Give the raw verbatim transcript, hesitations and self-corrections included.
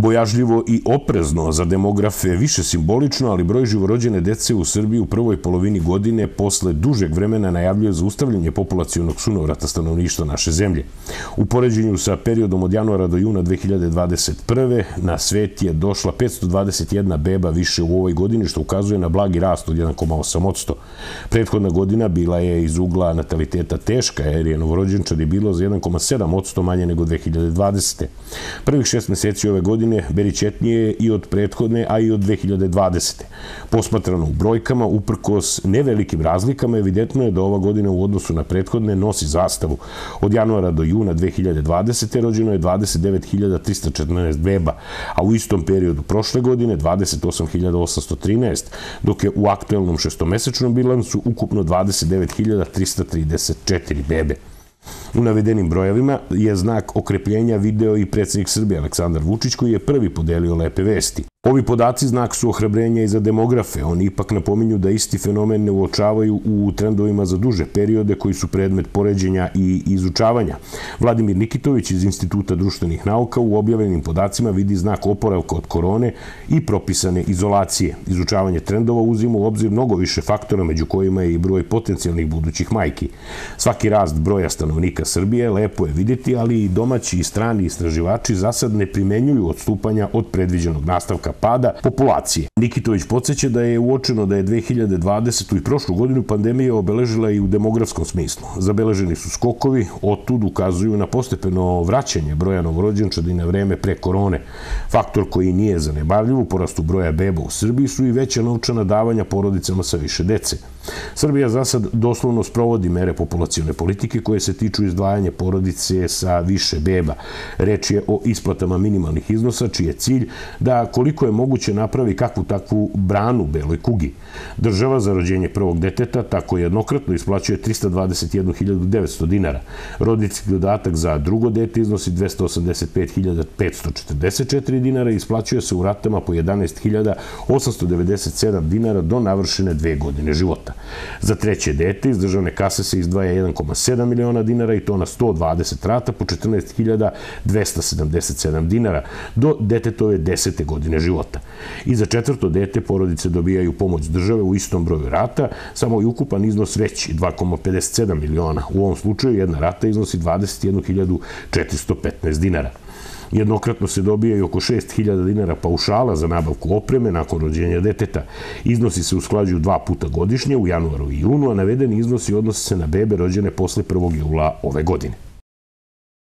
Bojažljivo i oprezno, za demografe više simbolično, ali broj živorođene dece u Srbiji u prvoj polovini godine posle dužeg vremena najavljuje zaustavljanje populacionog sunovrata stanovništva naše zemlje. U poređenju sa periodom od januara do juna dve hiljade dvadeset prve. na svet je došla petsto dvadeset jedna beba više u ovoj godini, što ukazuje na blagi rast od jedan zarez osam posto. Prethodna godina bila je iz ugla nataliteta teška, jer je novorođenčadi bilo za jedan zarez sedam posto manje nego dve hiljade dvadesete. Prvih šest meseci ove godine beričetnije i od prethodne, a i od dve hiljade dvadesete. Posmatrano u brojkama, uprkos nevelikim razlikama, evidentno je da ova godina u odnosu na prethodne nosi zastavu. Od januara do juna dve hiljade dvadesete. rođeno je dvadeset devet hiljada trista četrnaest beba, a u istom periodu prošle godine dvadeset osam hiljada osamsto trinaest, dok je u aktuelnom šestomesečnom bilansu ukupno dvadeset devet hiljada trista trideset četiri bebe. U navedenim brojevima je znak okrepljenja video i predsjednik Srbije Aleksandar Vučić, koji je prvi podelio lepe vesti. Ovi podaci znak su ohrabrenja i za demografe. Oni ipak napominju da isti fenomen ne uočavaju u trendovima za duže periode koji su predmet poređenja i izučavanja. Vladimir Nikitović iz Instituta društvenih nauka u objavljenim podacima vidi znak oporavka od korone i propisane izolacije. Izučavanje trendova uzima u obzir mnogo više faktora, među kojima je i broj potencijalnih budućih majki. Svaki rast broja stanovnika Srbije lepo je vidjeti, ali i domaći i strani istraživači za sad ne primenjuju odstupanja od predviđenog nastavka pada populacije. Nikitović podsjeća da je uočeno da je dve hiljade dvadesetu i prošlu godinu pandemija obeležila i u demografskom smislu. Zabeleženi su skokovi, otud ukazuju na postepeno vraćanje broja novorođenčadi na vreme pre korone. Faktor koji nije zanemarljiv u porastu broja beba u Srbiji su i veća novčana davanja porodicama sa više dece. Srbija za sad doslovno sprovodi mere populacione politike koje se tiču izdvajanja porodice sa više beba. Reč je o isplatama minimalnih iznosa, čiji je cilj da koliko je moguće napravi kakvu takvu branu beloj kugi. Država za rođenje prvog deteta tako jednokratno isplaćuje trista dvadeset jednu hiljadu devetsto dinara. Roditeljski dodatak za drugo dete iznosi dvesta osamdeset pet hiljada petsto četrdeset četiri dinara i isplaćuje se u ratama po jedanaest hiljada osamsto devedeset sedam dinara do navršene dve godine života. Za treće dete iz državne kase se izdvaja jedan zarez sedam miliona dinara i to na sto dvadeset rata po četrnaest hiljada dvesta sedamdeset sedam dinara do detetove desete godine života. I za četvrto dete porodice dobijaju pomoć države u istom broju rata, samo je ukupan iznos veći, dva zarez pedeset sedam miliona. U ovom slučaju jedna rata iznosi dvadeset jednu hiljadu četiristo petnaest dinara. Jednokratno se dobija i oko šest hiljada dinara paušala za nabavku opreme nakon rođenja deteta. Iznosi se usklađuju dva puta godišnje, u januaru i junu, a navedeni iznosi odnose se na bebe rođene posle prvog jula ove godine.